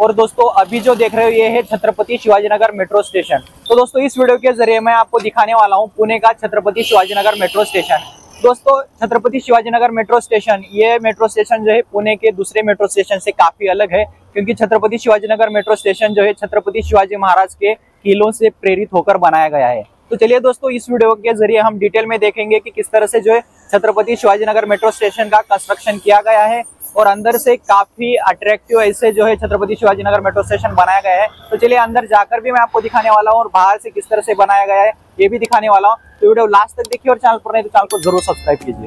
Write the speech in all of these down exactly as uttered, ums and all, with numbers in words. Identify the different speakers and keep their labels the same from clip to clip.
Speaker 1: और दोस्तों अभी जो देख रहे हो ये है छत्रपति शिवाजी नगर मेट्रो स्टेशन। तो दोस्तों इस वीडियो के जरिए मैं आपको दिखाने वाला हूँ पुणे का छत्रपति शिवाजी नगर मेट्रो स्टेशन। दोस्तों छत्रपति शिवाजी नगर मेट्रो स्टेशन, ये मेट्रो स्टेशन जो है पुणे के दूसरे मेट्रो स्टेशन से काफी अलग है, क्योंकि छत्रपति शिवाजी नगर मेट्रो स्टेशन जो है छत्रपति शिवाजी महाराज के किलों से प्रेरित होकर बनाया गया है। तो चलिए दोस्तों इस वीडियो के जरिए हम डिटेल में देखेंगे कि किस तरह से जो है छत्रपति शिवाजी नगर मेट्रो स्टेशन का कंस्ट्रक्शन किया गया है और अंदर से काफी अट्रैक्टिव ऐसे जो है छत्रपति शिवाजी नगर मेट्रो स्टेशन बनाया गया है। तो चलिए अंदर जाकर भी मैं आपको दिखाने वाला हूँ और बाहर से किस तरह से बनाया गया है ये भी दिखाने वाला हूँ। तो वीडियो लास्ट तक देखिए और चैनल पर नहीं तो चैनल को जरूर सब्सक्राइब कीजिए।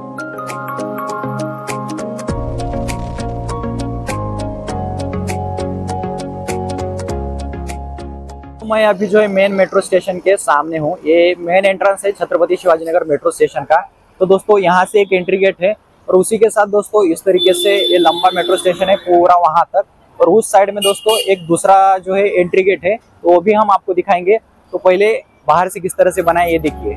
Speaker 1: मैं अभी जो है मेन मेट्रो स्टेशन के सामने हूँ। ये मेन एंट्रेंस है छत्रपति शिवाजी नगर मेट्रो स्टेशन का। तो दोस्तों यहाँ से एक एंट्री गेट है और उसी के साथ दोस्तों इस तरीके से ये लंबा मेट्रो स्टेशन है पूरा वहां तक, और उस साइड में दोस्तों एक दूसरा जो है एंट्री गेट है, तो वो भी हम आपको दिखाएंगे। तो पहले बाहर से किस तरह से बना है ये देखिए।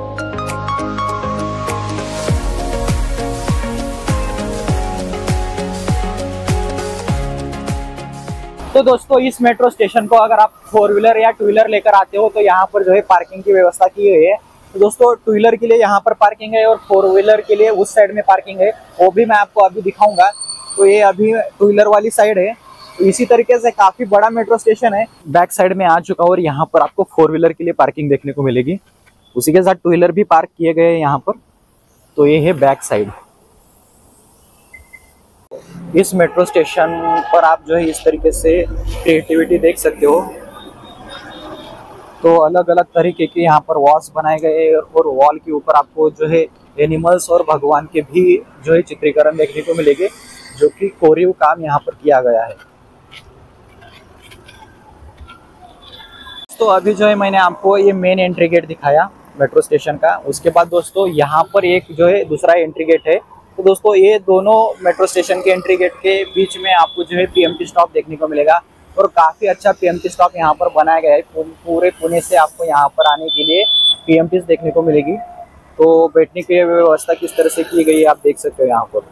Speaker 1: तो दोस्तों इस मेट्रो स्टेशन को अगर आप फोर व्हीलर या टू व्हीलर लेकर आते हो तो यहाँ पर जो है पार्किंग की व्यवस्था की गई है। तो दोस्तों टू व्हीलर के लिए यहाँ पर पार्किंग है और फोर व्हीलर के लिए उस साइड में पार्किंग है, वो भी मैं आपको अभी दिखाऊंगा। तो ये अभी टू व्हीलर वाली साइड है। तो इसी तरीके से काफी बड़ा मेट्रो स्टेशन है। बैक साइड में आ चुका और यहाँ पर आपको फोर व्हीलर के लिए पार्किंग देखने को मिलेगी, उसी के साथ टू व्हीलर भी पार्क किए गए हैं यहाँ पर। तो ये है बैक साइड। इस मेट्रो स्टेशन पर आप जो है इस तरीके से क्रिएटिविटी देख सकते हो। तो अलग अलग तरीके के यहाँ पर वॉल्स बनाए गए और वॉल के ऊपर आपको जो है एनिमल्स और भगवान के भी जो है चित्रीकरण देखने को मिलेंगे, जो कि कोरीव काम यहाँ पर किया गया है। तो अभी जो है मैंने आपको ये मेन एंट्री गेट दिखाया मेट्रो स्टेशन का। उसके बाद दोस्तों यहाँ पर एक जो है दूसरा एंट्री गेट है। तो दोस्तों ये दोनों मेट्रो स्टेशन के एंट्री गेट के बीच में आपको जो है पीएमटी स्टॉप देखने को मिलेगा और काफी अच्छा पीएमटी स्टॉप यहाँ पर बनाया गया है। पूरे पुणे से आपको यहाँ पर आने के लिए पीएमटी देखने को मिलेगी। तो बैठने की व्यवस्था किस तरह से की गई है आप देख सकते हो यहाँ पर।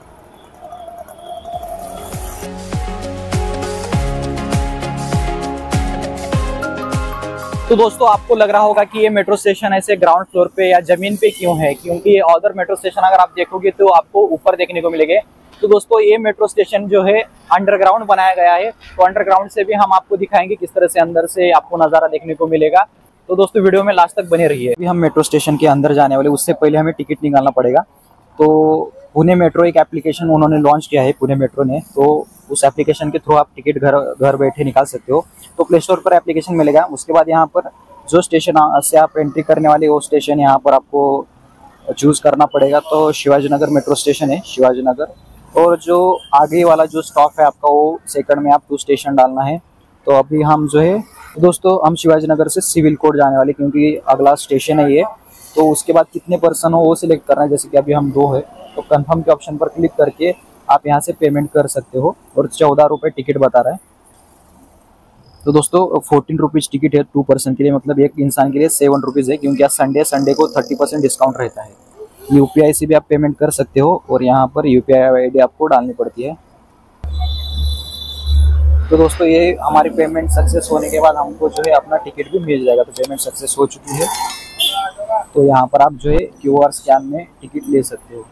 Speaker 1: तो दोस्तों आपको लग रहा होगा कि ये मेट्रो स्टेशन ऐसे ग्राउंड फ्लोर पे या जमीन पे क्यों है, क्योंकि ये अदर मेट्रो स्टेशन अगर आप देखोगे तो आपको ऊपर देखने को मिलेंगे। तो दोस्तों ये मेट्रो स्टेशन जो है अंडरग्राउंड बनाया गया है। तो अंडरग्राउंड से भी हम आपको दिखाएंगे किस तरह से अंदर से आपको नज़ारा देखने को मिलेगा। तो दोस्तों वीडियो में लास्ट तक बने रहिए। अभी हम मेट्रो स्टेशन के अंदर जाने वाले, उससे पहले हमें टिकट निकालना पड़ेगा। तो पुणे मेट्रो एक एप्लीकेशन उन्होंने लॉन्च किया है पुणे मेट्रो ने, तो उस एप्लीकेशन के थ्रू आप टिकट घर घर बैठे निकाल सकते हो। तो प्ले स्टोर पर एप्लीकेशन मिलेगा। उसके बाद यहाँ पर जो स्टेशन से आप एंट्री करने वाले वो स्टेशन यहाँ पर आपको चूज़ करना पड़ेगा। तो शिवाजी नगर मेट्रो स्टेशन है, शिवाजी नगर। और जो आगे वाला जो स्टॉप है आपका वो सेकंड में आपको स्टेशन डालना है। तो अभी हम जो है दोस्तों हम शिवाजी नगर से सिविल कोर्ट जाने वाले, क्योंकि अगला स्टेशन है ये। तो उसके बाद कितने पर्सन हो वो सिलेक्ट करना है, जैसे कि अभी हम दो है। तो कंफर्म के ऑप्शन पर क्लिक करके आप यहाँ से पेमेंट कर सकते हो और चौदह रुपये टिकट बता रहा है। तो दोस्तों फोर्टीन रुपीज़ टिकट है टू पर्सन के लिए, मतलब एक इंसान के लिए सेवन रुपीज़ है, क्योंकि आज संडे संडे को थर्टी परसेंट डिस्काउंट रहता है। यूपीआई से भी आप पेमेंट कर सकते हो और यहाँ पर यूपीआई आईडी आपको डालनी पड़ती है। तो दोस्तों ये हमारी पेमेंट सक्सेस होने के बाद हमको जो है अपना टिकट भी मिल जाएगा। तो पेमेंट सक्सेस हो चुकी है। तो यहाँ पर आप जो है क्यूआर स्कैन में टिकट ले सकते हो।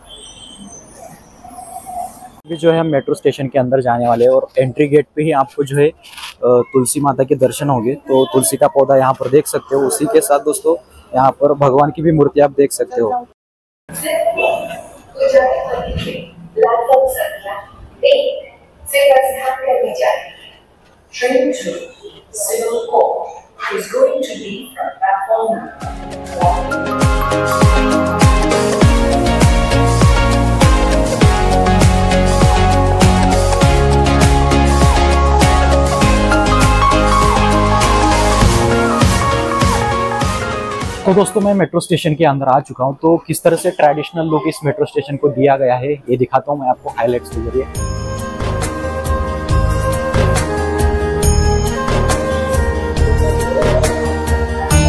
Speaker 1: अभी जो है हम मेट्रो स्टेशन के अंदर जाने वाले हैं और एंट्री गेट पे ही आपको जो है तुलसी माता के दर्शन होंगे। तो तुलसी का पौधा यहाँ पर देख सकते हो। उसी के साथ दोस्तों यहाँ पर भगवान की भी मूर्ति आप देख सकते हो। तो दोस्तों मैं मेट्रो स्टेशन के अंदर आ चुका हूं। तो किस तरह से ट्रेडिशनल लुक इस मेट्रो स्टेशन को दिया गया है ये दिखाता हूं मैं आपको हाइलाइट्स के जरिए।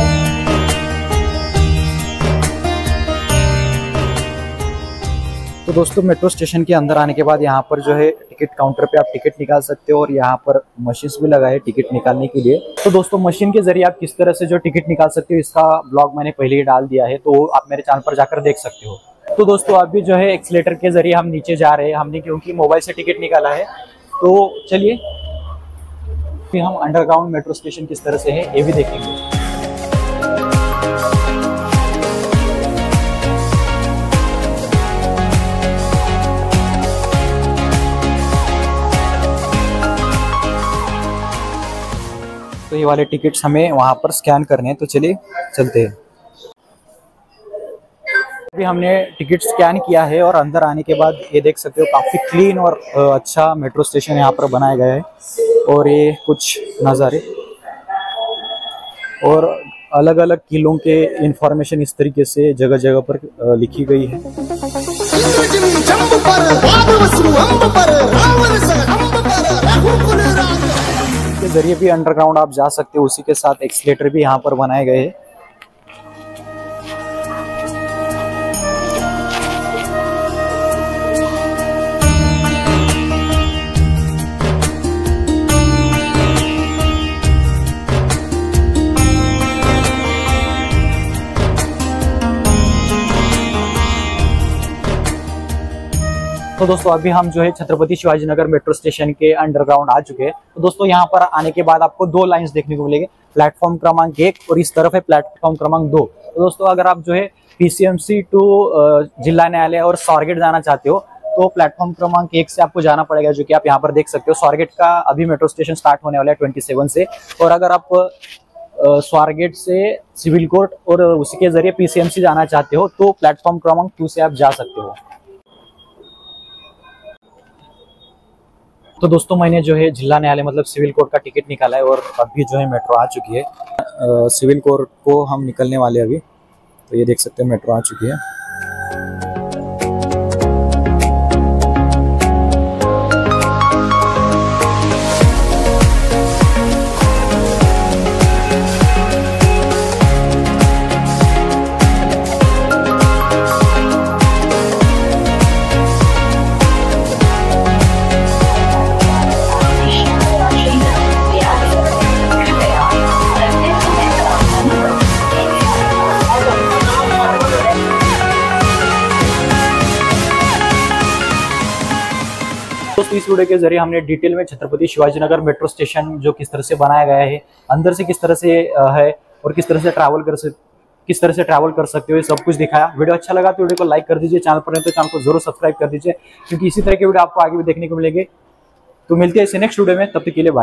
Speaker 1: तो दोस्तों मेट्रो स्टेशन के अंदर आने के बाद यहाँ पर जो है टिकट काउंटर पे आप टिकट निकाल सकते हो और यहाँ पर मशीन भी लगा है टिकट निकालने के लिए। तो दोस्तों मशीन के जरिए आप किस तरह से जो टिकट निकाल सकते हो इसका ब्लॉग मैंने पहले ही डाल दिया है, तो आप मेरे चैनल पर जाकर देख सकते हो। तो दोस्तों अभी जो है एक्सीलेटर के जरिए हम नीचे जा रहे हैं, हमने क्योंकि मोबाइल से टिकट निकाला है। तो चलिए फिर हम अंडरग्राउंड मेट्रो स्टेशन किस तरह से है ये भी देखेंगे। तो ये वाले टिकट्स हमें वहां पर स्कैन करने हैं, तो चलिए चलते हैं। अभी हमने टिकट स्कैन किया है और अंदर आने के बाद ये देख सकते हो काफ़ी क्लीन और अच्छा मेट्रो स्टेशन यहाँ पर बनाया गया है। और ये कुछ नज़ारे और अलग अलग किलों के इंफॉर्मेशन इस तरीके से जगह जगह पर लिखी गई है। के जरिए भी अंडरग्राउंड आप जा सकते हो, उसी के साथ एक्सीलेटर भी यहाँ पर बनाए गए हैं। तो दोस्तों अभी हम जो है छत्रपति शिवाजी नगर मेट्रो स्टेशन के अंडरग्राउंड आ चुके हैं। तो दोस्तों यहाँ पर आने के बाद आपको दो लाइंस देखने को मिलेंगे, प्लेटफॉर्म क्रमांक एक और इस तरफ है प्लेटफॉर्म क्रमांक दो। तो दोस्तों अगर आप जो है पीसीएमसी टू जिला न्यायालय और स्वारगेट जाना चाहते हो तो प्लेटफॉर्म क्रमांक एक से आपको जाना पड़ेगा, जो कि आप यहाँ पर देख सकते हो। स्वारगेट का अभी मेट्रो स्टेशन स्टार्ट होने वाला है ट्वेंटी सेवन से। और अगर आप स्वारगेट से सिविल कोर्ट और उसी के जरिए पीसीएमसी जाना चाहते हो तो प्लेटफॉर्म क्रमांक टू से आप जा सकते हो। तो दोस्तों मैंने जो है जिला न्यायालय मतलब सिविल कोर्ट का टिकट निकाला है और अभी जो है मेट्रो आ चुकी है। आ, सिविल कोर्ट को हम निकलने वाले अभी, तो ये देख सकते हैं मेट्रो आ चुकी है। दोस्तों इस वीडियो के जरिए हमने डिटेल में छत्रपति शिवाजी नगर मेट्रो स्टेशन जो किस तरह से बनाया गया है, अंदर से किस तरह से है और किस तरह से ट्रैवल कर सकते किस तरह से ट्रैवल कर सकते हो, ये सब कुछ दिखाया। वीडियो अच्छा लगा तो वीडियो को लाइक कर दीजिए, चैनल पर नहीं तो चैनल को जरूर सब्सक्राइब कर दीजिए, क्योंकि इसी तरह के वीडियो आपको आगे भी देखने को मिलेंगे। तो मिलते हैं इसे नेक्स्ट वीडियो में, तब तक के लिए बाय।